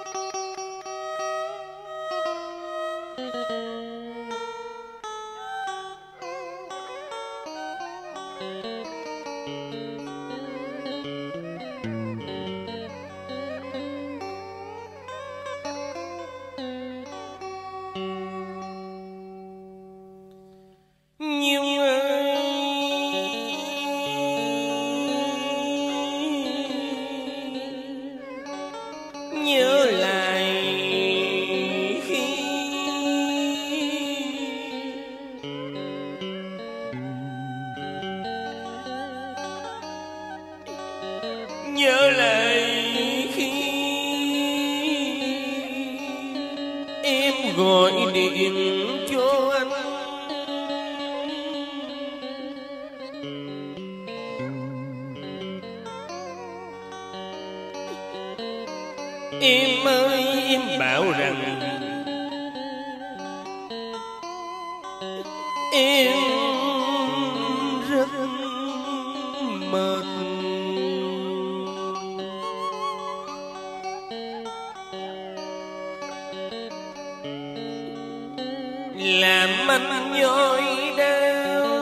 nhớ lại khi nhớ lại khi em gọi điện cho anh. Em ơi em bảo rằng em rất mệt, làm anh nhói đau,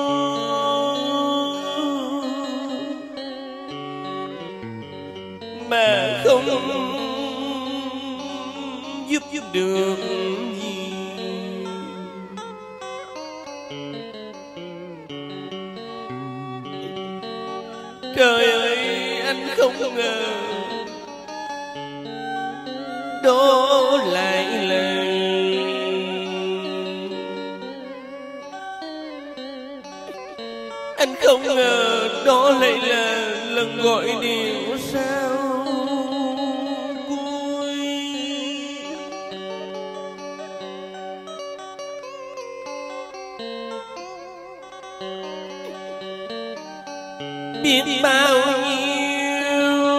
mà không giúp được gì. Trời ơi anh không ngờ đó lại là anh không ngờ đó lại là lần gọi điện sao cuối. Biết bao nhiêu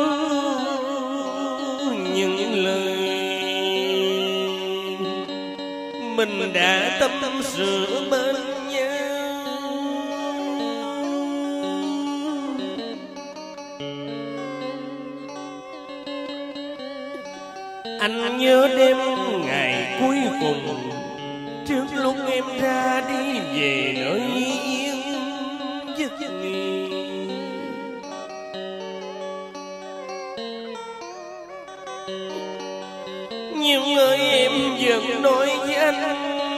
những lời mình đã tâm sự bên nhau, anh nhớ đêm ngày cuối cùng trước lúc em ra đi về nơi yên giấc nghỉ. Nhưng ơi em vẫn nói với anh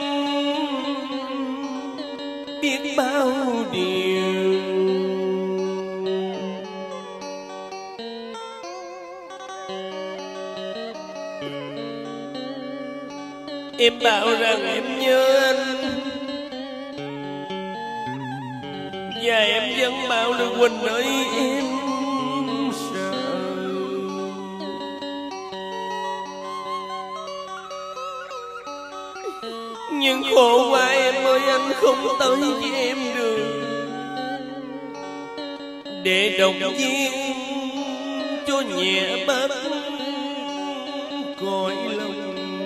biết bao điều. Em bảo rằng em nhớ anh, và em vẫn bảo được Quỳnh ơi em sợ. Nhưng khổ quá em ơi, anh không tới với em được để động viên cho nhẹ bớt cõi lòng.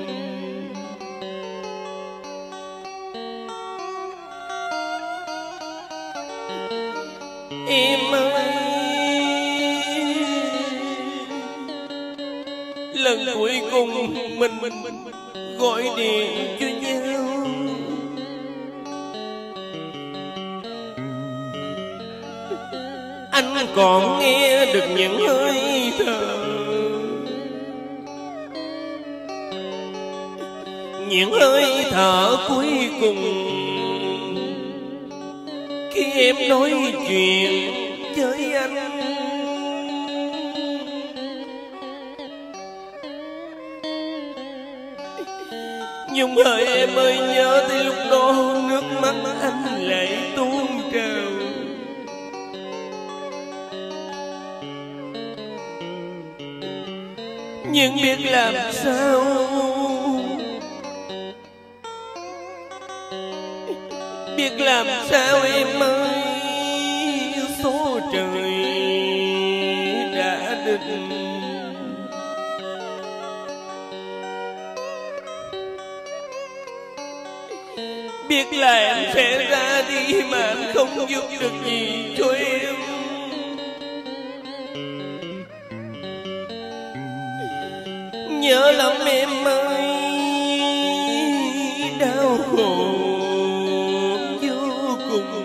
Em ơi lần cuối cùng mình gọi điện cho nhau, anh còn nghe được những hơi thở, những hơi thở cuối cùng khi em nói chuyện với anh. Nhưng hỡi em ơi nhớ tới lúc đó nước mắt anh lại tuôn trào. Nhưng biết làm sao, biết làm sao em ơi, số trời đã định. Biết là em sẽ ra đi mà anh không giúp được gì cho em. nhớ lắm em ơi, đau khổ vô cùng.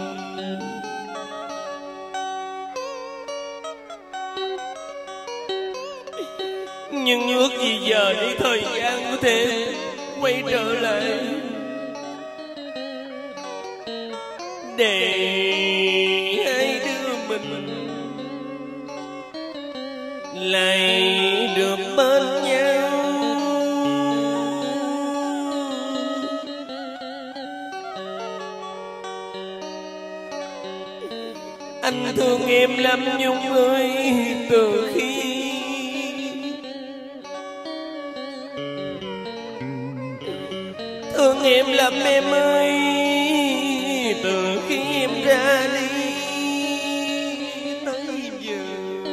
Nhưng ước gì giờ đi thời gian có thể quay trở lại, để hai đứa mình lại được bên nhau. Anh thương em lắm Nhung ơi, từ khi thương em lắm em ơi, từ khi em ra đi tới giờ.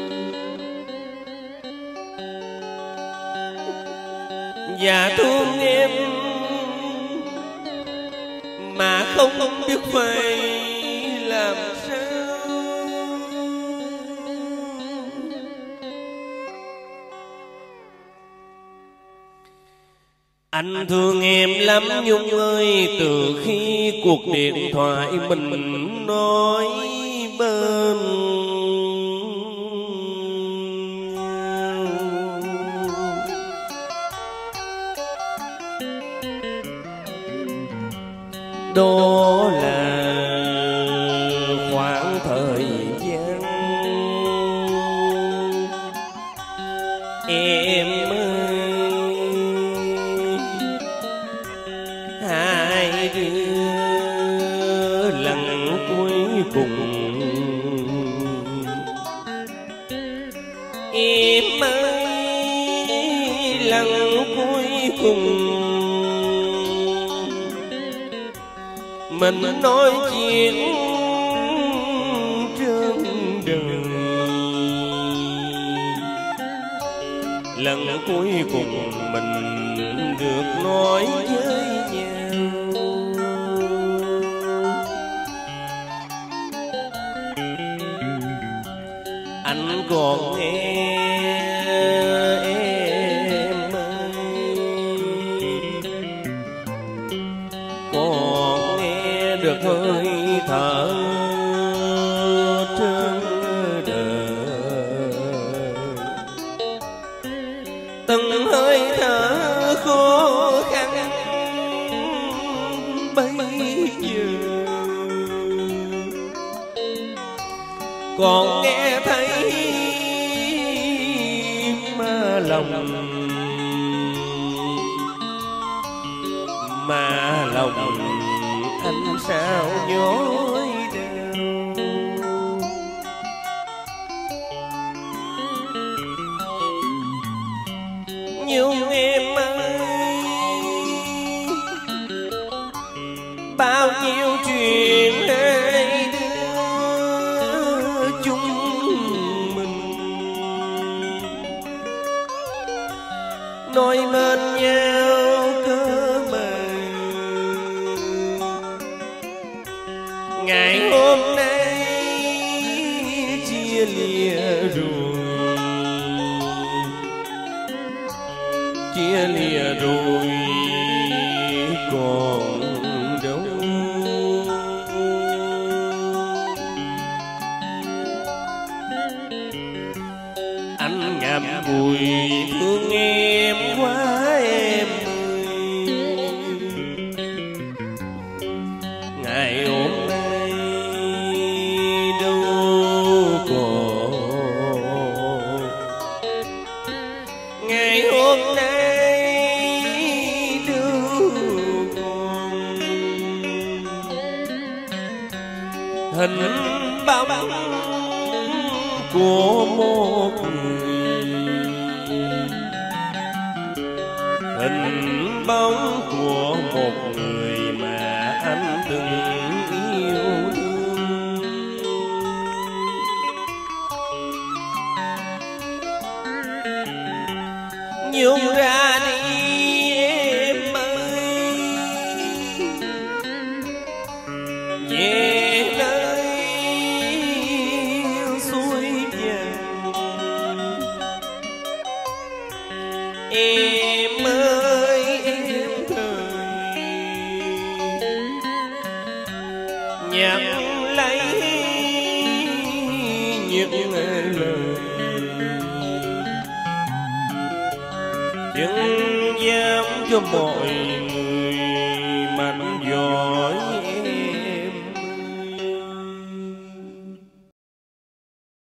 Và thương em mà không biết phải làm sao. Anh thương em lắm Nhung ơi, từ khi cuộc điện thoại mình nói bên nhau. Đó là khoảng thời gian em ơi, hai đứa lần cuối cùng. Em ơi, lần cuối cùng mình nói chuyện trên đời. Lần cuối cùng mình được nói với nhau. Anh còn nghe em ơi, còn nghe được hơi thở trên đời. Từng hơi thở khó khăn bây giờ, còn nghe thấy mà lòng anh sao nhói đau. Nhung em ơi, bao nhiêu chuyện hai đứa chúng mình nói bên nhau cơ mà. Ngày hôm nay chia lìa rồi, chia lìa rồi còn đâu. Anh ngậm ngùi thương em quá em ơi. Ngày hôm nay đâu còn, ngày hôm nay đâu còn hình bóng của một người, hình bóng của một người mà anh từng yêu thương. Nhung ra đi em ơi, về nơi suối vàng. nhận lấy những lời chứng giám cho mọi